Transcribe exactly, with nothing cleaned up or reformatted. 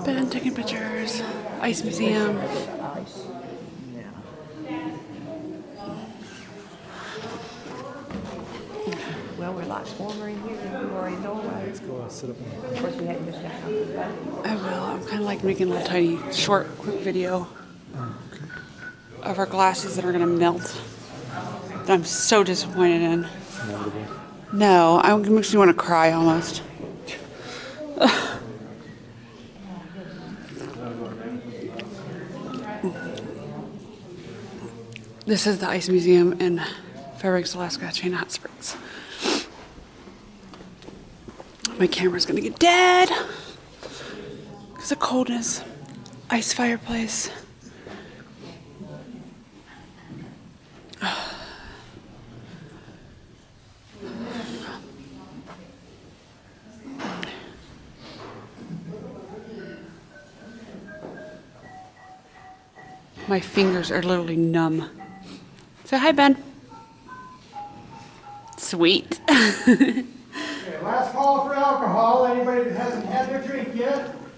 Ben taking pictures. Ice Museum. Ice. Yeah. Well, we're lots warmer in here than we were in Norway. Let's go uh, sit up in Of course, we hadn't just gotten out of the boat. I will. I'm kind of like making a little tiny, short, quick video oh, okay. of our glasses that are going to melt. That I'm so disappointed in. Inevitable. No, I- it makes me want to cry almost. This is the Ice Museum in Fairbanks, Alaska, Chena Hot Springs. My camera's gonna get dead because of coldness. Ice fireplace. My fingers are literally numb. Say hi, Ben. Sweet. Okay, last call for alcohol. Anybody that hasn't had their drink yet?